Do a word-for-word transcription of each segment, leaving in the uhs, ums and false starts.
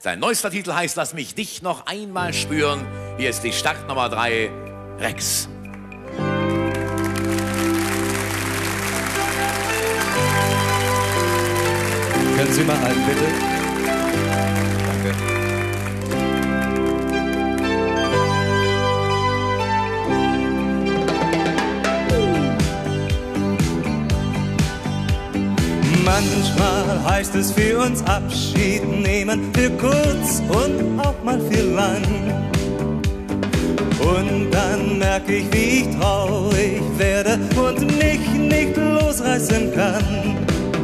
Sein neuester Titel heißt Lass mich dich noch einmal spüren. Hier ist die Startnummer drei, Rex. Können Sie mal ein, bitte? Danke. Manchmal heißt es für uns Abschied nehmen, für kurz und auch mal für lang. Und dann merke ich, wie ich traurig werde und mich nicht losreißen kann.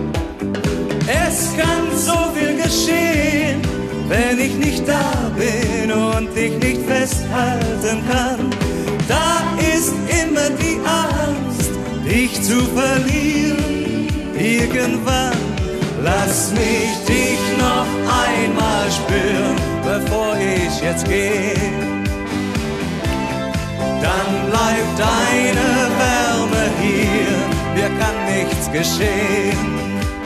Es kann so viel geschehen, wenn ich nicht da bin und dich nicht festhalten kann. Da ist immer die Angst, dich zu verlieren. Irgendwann lass mich dich noch einmal spüren, bevor ich jetzt gehe. Dann bleibt deine Wärme hier, mir kann nichts geschehen.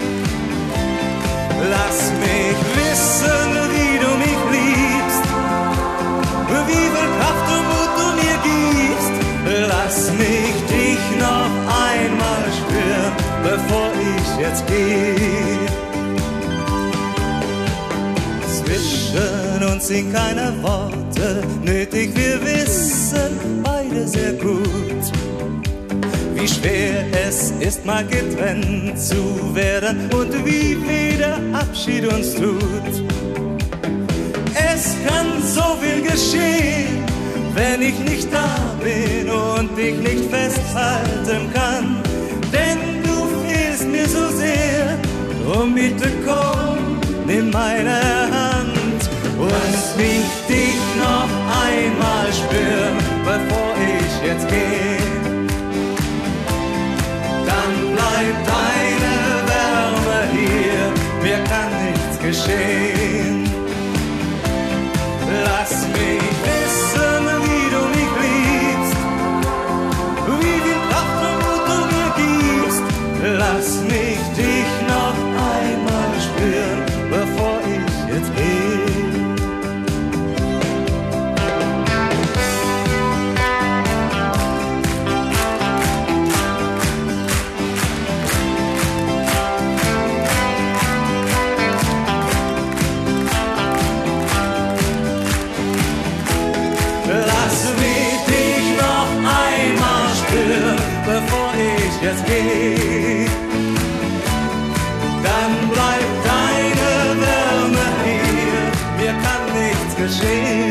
Lass mich wissen, wie du mich liebst, wie viel Kraft und Mut du mir gibst. Lass mich dich noch einmal spüren, bevor ich jetzt gehe. Zwischen uns sind keine Worte nötig, wir wissen beide sehr gut, wie schwer es ist, mal getrennt zu werden und wie weh der Abschied uns tut. Es kann so viel geschehen, wenn ich nicht da bin und dich nicht festhalten kann. Denn du fehlst mir so sehr, drum bitte komm, nimm meine Hand und mich dich noch einmal spüren, bevor ich jetzt gehe. Dann bleibt deine Wärme hier, mir kann nichts geschehen. Lass mich wissen, wie du mich liebst, wie viel Kraft und Mut du mir gibst. Lass mich dich noch einmal spüren, bevor ich jetzt gehe. Bevor ich jetzt gehe, dann bleibt deine Wärme hier, mir kann nichts geschehen.